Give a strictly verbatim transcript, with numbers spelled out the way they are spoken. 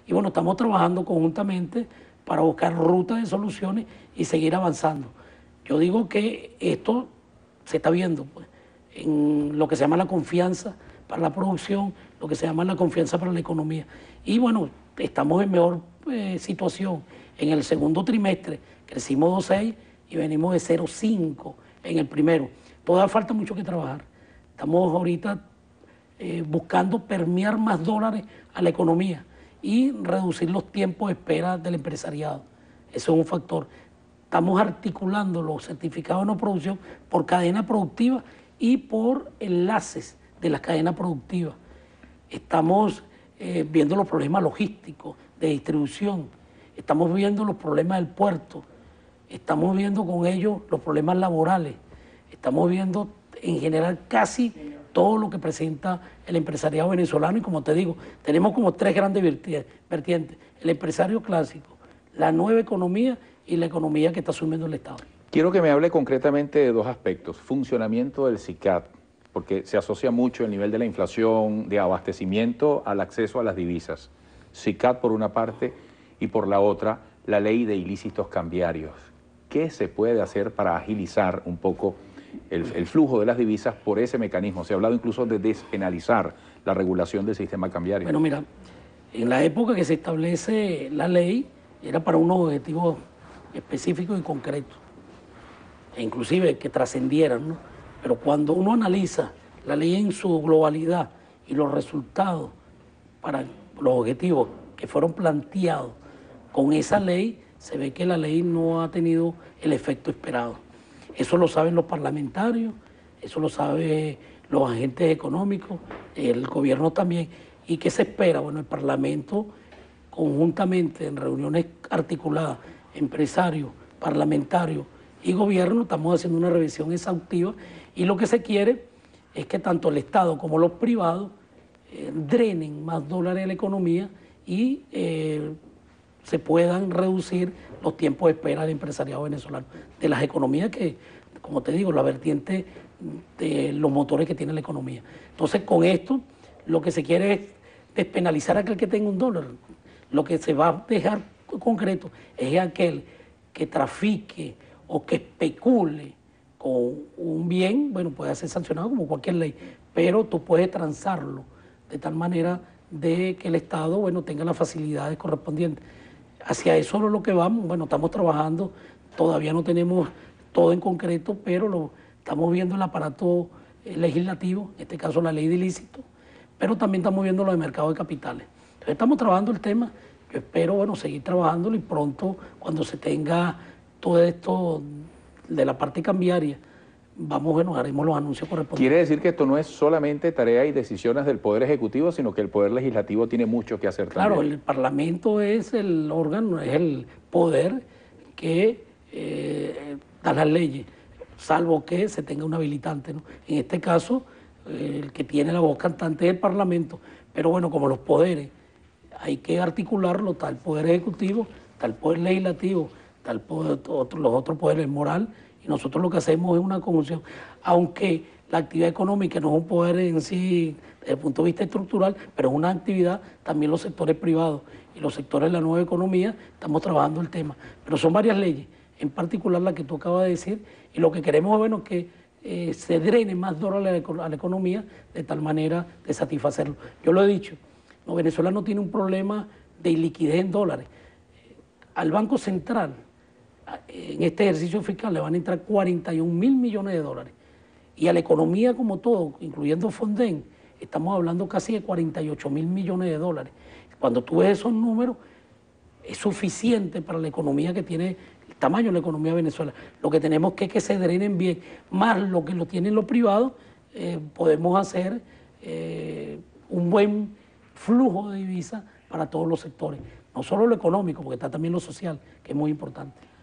Y bueno, estamos trabajando conjuntamente para buscar rutas de soluciones y seguir avanzando. Yo digo que esto se está viendo pues, en lo que se llama la confianza para la producción, lo que se llama la confianza para la economía. Y bueno, estamos en mejor eh, situación. En el segundo trimestre crecimos dos coma seis y venimos de cero coma cinco en el primero. Todavía falta mucho que trabajar. Estamos ahorita eh, buscando permear más dólares a la economía y reducir los tiempos de espera del empresariado. Eso es un factor. Estamos articulando los certificados de no producción por cadena productiva y por enlaces de las cadenas productivas. Estamos eh, viendo los problemas logísticos, de distribución. Estamos viendo los problemas del puerto. Estamos viendo con ellos los problemas laborales. Estamos viendo en general casi todo lo que presenta el empresariado venezolano y como te digo, tenemos como tres grandes vertientes, el empresario clásico, la nueva economía y la economía que está asumiendo el Estado. Quiero que me hable concretamente de dos aspectos, funcionamiento del SICAD, porque se asocia mucho el nivel de la inflación, de abastecimiento al acceso a las divisas. SICAD por una parte y por la otra la ley de ilícitos cambiarios. ¿Qué se puede hacer para agilizar un poco El, el flujo de las divisas por ese mecanismo? Se ha hablado incluso de despenalizar la regulación del sistema cambiario. Bueno, mira, en la época que se establece la ley era para unos objetivos específicos y concretos, e inclusive que trascendieran, ¿no? Pero cuando uno analiza la ley en su globalidad y los resultados para los objetivos que fueron planteados con esa ley, se ve que la ley no ha tenido el efecto esperado. Eso lo saben los parlamentarios, eso lo saben los agentes económicos, el gobierno también. ¿Y qué se espera? Bueno, el Parlamento conjuntamente en reuniones articuladas, empresarios, parlamentarios y gobierno, estamos haciendo una revisión exhaustiva y lo que se quiere es que tanto el Estado como los privados eh, drenen más dólares a la economía y eh, se puedan reducir los tiempos de espera del empresariado venezolano, de las economías que, como te digo, la vertiente de los motores que tiene la economía. Entonces, con esto, lo que se quiere es despenalizar a aquel que tenga un dólar. Lo que se va a dejar concreto es aquel que trafique o que especule con un bien, bueno, puede ser sancionado como cualquier ley, pero tú puedes transarlo de tal manera de que el Estado, bueno, tenga las facilidades correspondientes. Hacia eso es lo que vamos, bueno, estamos trabajando, todavía no tenemos todo en concreto, pero lo, estamos viendo el aparato eh, legislativo, en este caso la ley de ilícito, pero también estamos viendo lo de mercado de capitales. Entonces estamos trabajando el tema, yo espero, bueno, seguir trabajándolo y pronto, cuando se tenga todo esto de la parte cambiaria, vamos, bueno, haremos los anuncios correspondientes. Quiere decir que esto no es solamente tarea y decisiones del Poder Ejecutivo, sino que el Poder Legislativo tiene mucho que hacer también. Claro, el Parlamento es el órgano, es el poder que eh, da las leyes, salvo que se tenga un habilitante, ¿no? En este caso, eh, el que tiene la voz cantante es el Parlamento, pero bueno, como los poderes, hay que articularlo, está el Poder Ejecutivo, está el Poder Legislativo, está el poder, otro, los otros poderes, moral, y nosotros lo que hacemos es una conjunción, aunque la actividad económica no es un poder en sí desde el punto de vista estructural, pero es una actividad, también los sectores privados y los sectores de la nueva economía estamos trabajando el tema, pero son varias leyes, en particular la que tú acabas de decir, y lo que queremos es bueno, que eh, se drene más dólares a la, a la economía de tal manera de satisfacerlo. Yo lo he dicho, no, Venezuela no tiene un problema de liquidez en dólares. Al Banco Central, en este ejercicio fiscal le van a entrar cuarenta y un mil millones de dólares. Y a la economía como todo, incluyendo Fonden, estamos hablando casi de cuarenta y ocho mil millones de dólares. Cuando tú ves esos números, es suficiente para la economía que tiene, el tamaño de la economía de Venezuela. Lo que tenemos que es que se drenen bien, más lo que lo tienen los privados, eh, podemos hacer eh, un buen flujo de divisas para todos los sectores. No solo lo económico, porque está también lo social, que es muy importante.